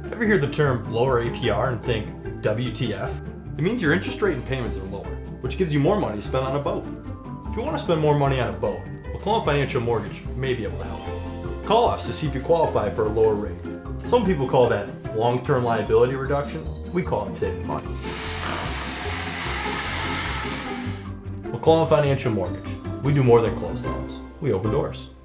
Ever hear the term lower APR and think, WTF? It means your interest rate and payments are lower, which gives you more money to spend on a boat. If you want to spend more money on a boat, McLellan Financial Mortgage may be able to help you. Call us to see if you qualify for a lower rate. Some people call that long-term liability reduction. We call it saving money. McLellan Financial Mortgage. We do more than close loans. We open doors.